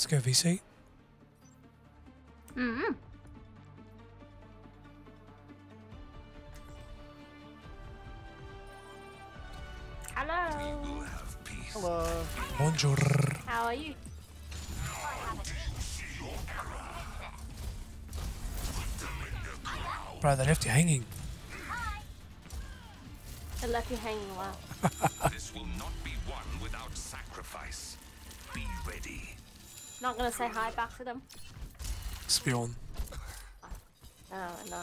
Let's go VC. Mm-hmm. Hello. Hello. Bonjour. How are you? Bro, they left you hanging. I left you hanging a while. This will not be won without sacrifice. Be ready. Not gonna say hi back to them. Spion. Oh no.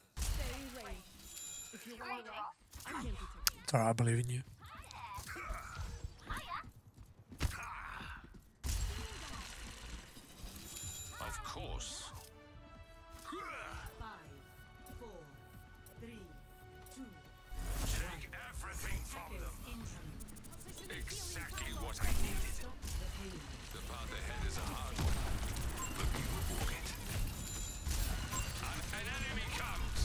It's alright, I believe in you. Of course. 5, 4, 3, 2. Take everything from them. Exactly what I needed. The path ahead is a hard one, but we will walk it. An enemy comes.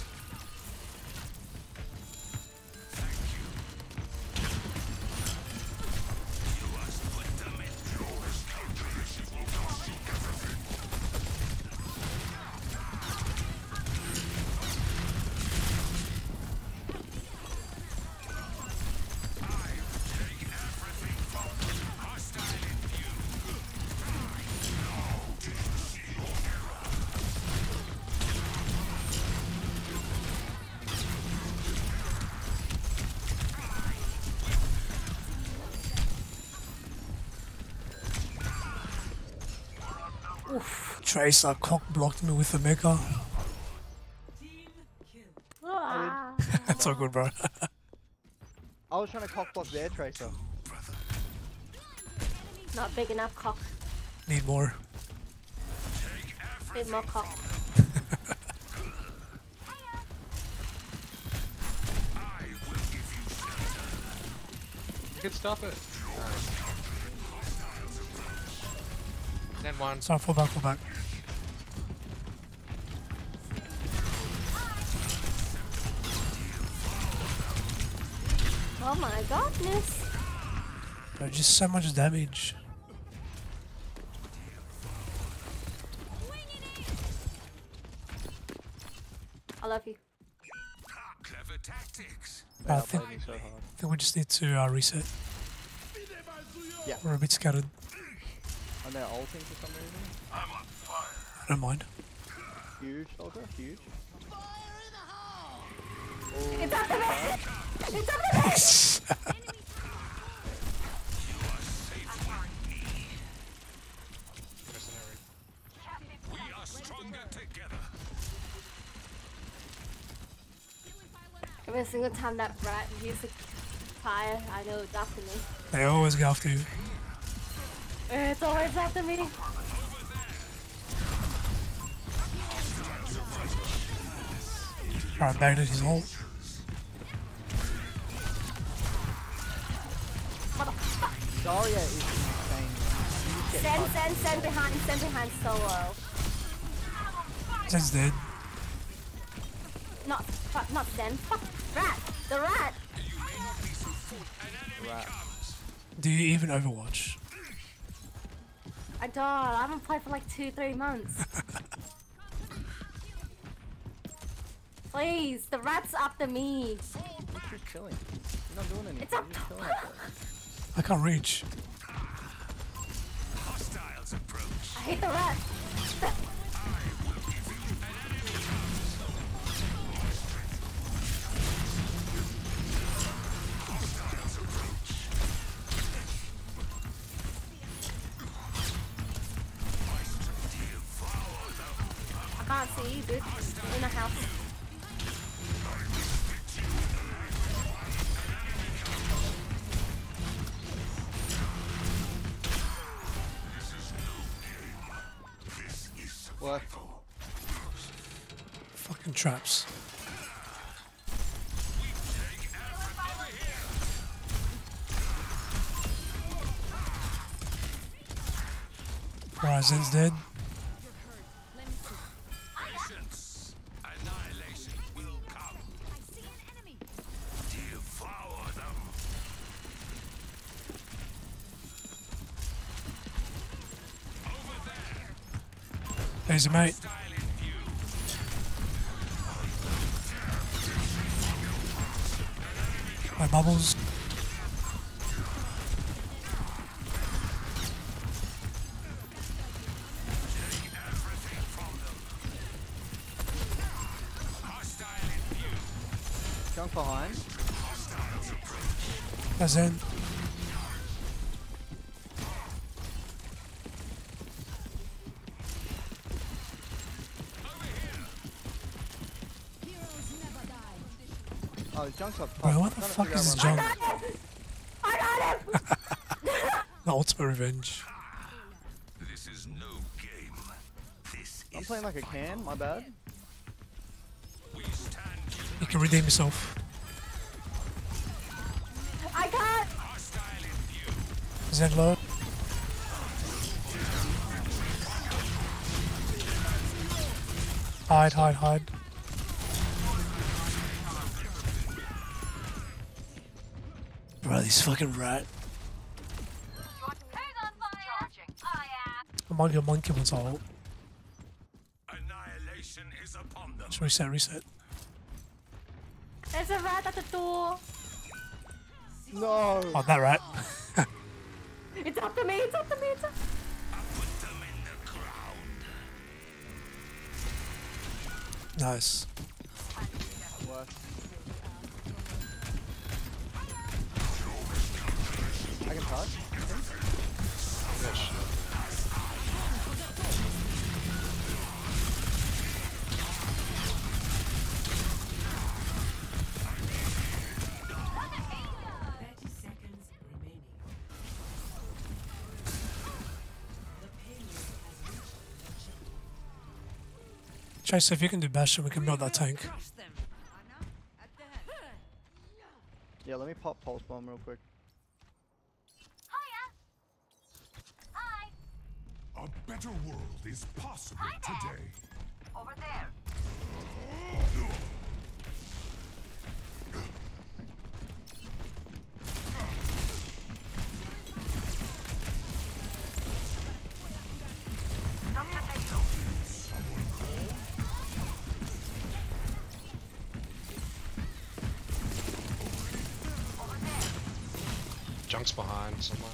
Thank you. You must put them in. Yours calculation will cost you everything. Tracer cock blocked me with the mecha. Ah. That's so good, bro. I was trying to cock block their Tracer. Not big enough cock. Need more. Bit more cock. You can stop it. Then one. Sorry, fall back. Oh my godness. Bro, just so much damage. I love you. Clever tactics. I They think, outplayed me so hard. I think we just need to reset. Yeah. We're a bit scattered. And they're ulting for some reason. I'm on fire. I don't mind. Huge, soldier, huge. It's up to me! It's up to me! We are stronger together. Every single time that rat uses fire, I know it's after me. They always go after you. It's always after me. Alright, back to his ult. Zarya is insane. You just get Send behind solo. Zed's dead. Not Zen. Fuck, rat! The rat! rat. Do you even Overwatch? I don't. I haven't played for like 2-3 months. Please, the rat's after me. You're just chilling. You're not doing anything. It's up You're just chilling out there. I can't reach. Hostiles approach. I hate the rat. I can't see you, dude. I'm in a house. What? Fucking traps. Ryzen's dead. Patience. Annihilation will come. I see an enemy. Devour them. Over there. Easy, mate. My bubbles. Junk behind. That's in. Oh, Junk's up top. Bro, what the Trying to fuck figure is out this one- junk? I got him! The ultimate revenge. This is no game. This I'm is playing like a can, my bad. we stand You can redeem yourself. I got. hostile in view. Zen low. Hide, hide, hide. Bro, this fucking rat. I'm on your monkey one's ult. Annihilation is upon them. Just reset, reset. There's a rat at the door. No. Oh, that rat. It's up to me. It's up to me. It's up. Put them in the ground. Nice. Worse. I can touch. Yes. Chase, if you can do Bastion, we can build that tank. Yeah, let me pop pulse bomb real quick. A better world is possible today. Over there. Junk's behind somewhere.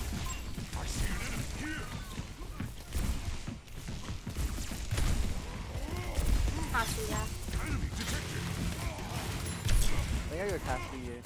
I see ya. I think I go cast for you.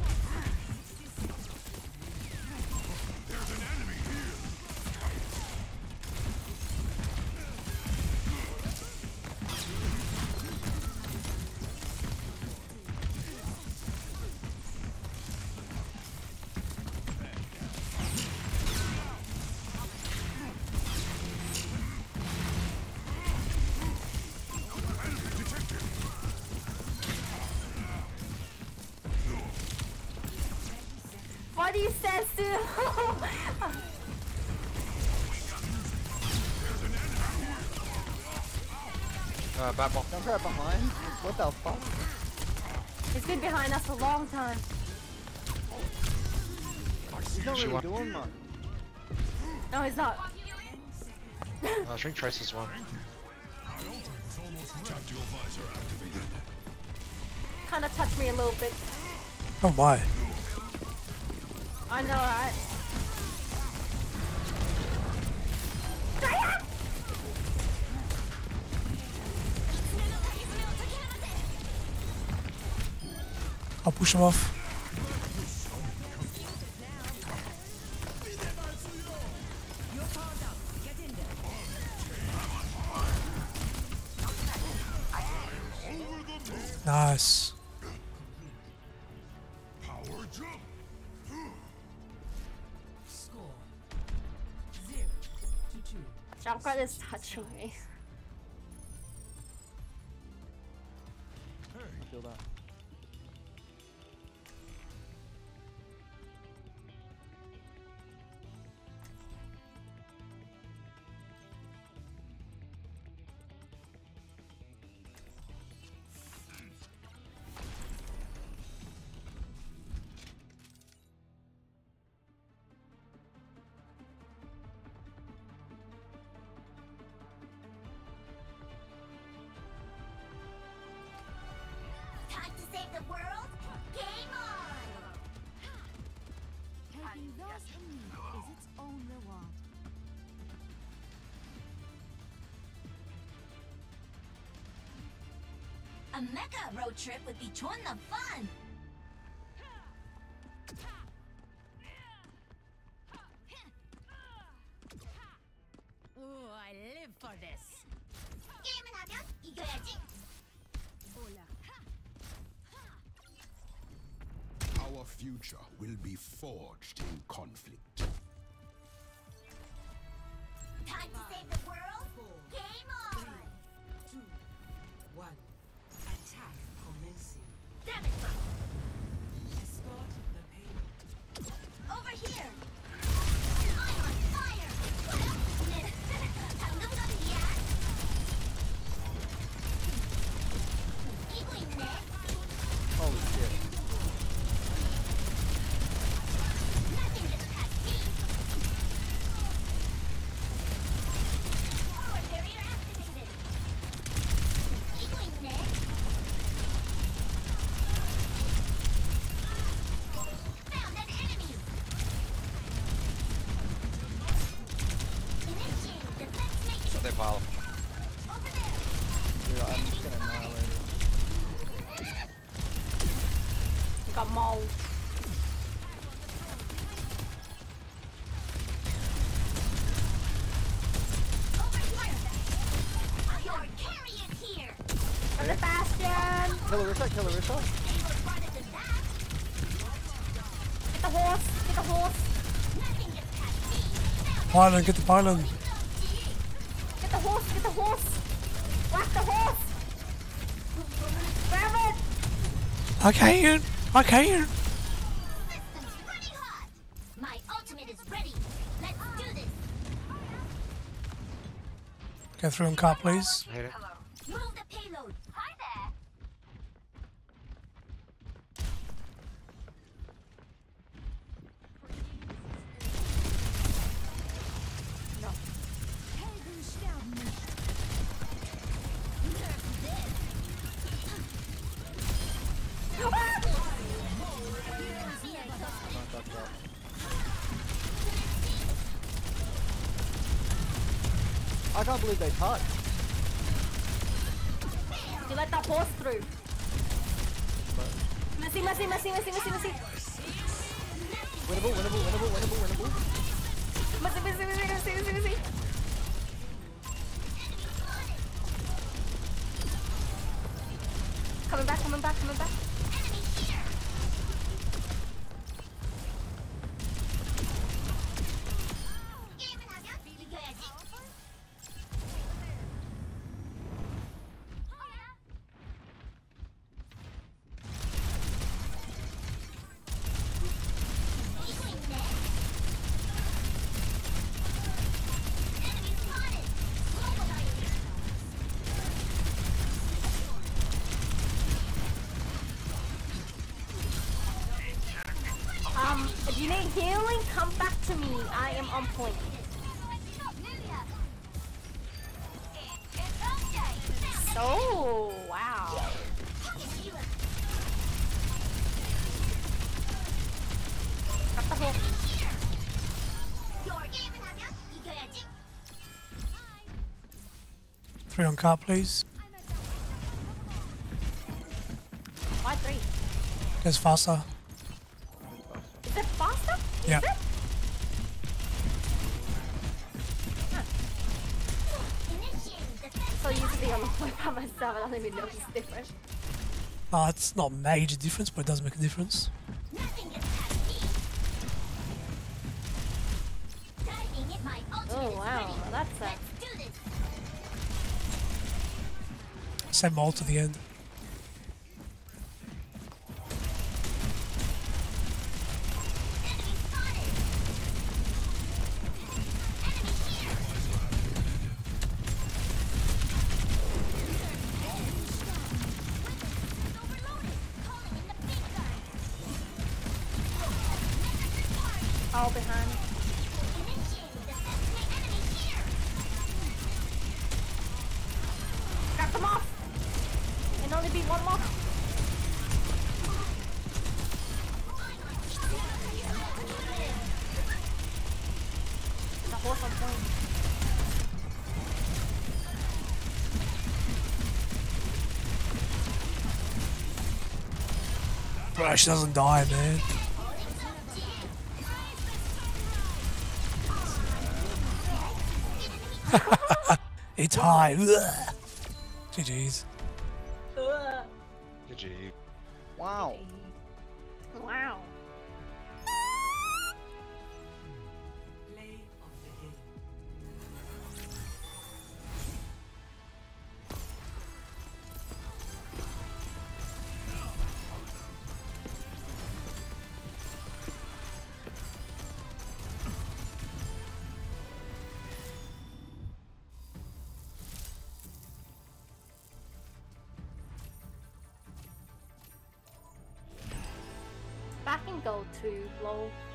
What do you say, Stu? Batball. Junk right behind. What the fuck? He's been behind us for a long time. He's not She really won. doing much. No, he's not. I think Tracer's one. Kind of touched me a little bit. Oh my. I know, right? I'll push him off. Nice. Power jump. Junkrat is touching me. I feel that. save the world? Game on! Taking those in need is its own reward. A mecha road trip would be ton of fun! Oh, I live for this. 게임은 하면 이겨야지! Our future will be forged in conflict. Time to save the world? Game on! 2, 1. Attack commencing. Damn it! Escort the payload. Over here! I'm on fire! 방금 전이야! 이기고 있네! Holy shit. Nothing gets past me! Forward barrier activated! 이기고 있네! Found an enemy! Initiating defense matrix! So they pile. Over there! Dude, I'm just gonna annihilate it. Got mauled. Over here! Your carrion here! Got the bastion. Kill Larissa, kill Larissa. Able farther than that! Get the horse. Get the horse. Nothing gets past me! Pylon, get the pylon. Get the horse. Get the horse. Whack the horse. Grab it. I can't. I can't. Systems running hot! My ultimate is ready! Let's do this! Go through on car, please. Hate it. Move the payload! Hi there! Helden sterben nicht. Don't touch that. I can't believe they touched. You let that horse through. Messy, messy, messy, messy, messy, messy. Winnable, winnable, winnable, winnable, winnable. Messy, messy, messy, messy, messy, messy. Coming back, coming back, coming back. Enemy here! 게임은 하면 이겨야지! 이기고 있네! Enemy spotted! Mobilize! If you need healing, come back to me. I am on point. Oh, wow. Got the hook. 3 on car, please. Why 3? Goes faster. Is it faster? Yeah. Is it? So usually I'm on by myself, I don't even know if it's different. It's not a major difference, but it does make a difference. Oh wow, that's a... Same ult at the end. All behind. Grab them off! Can only be one more. Bro, she doesn't die, man. It's high. Ugh. GG's. GG. Wow. Wow. Play of the game. Back in gold too, lol.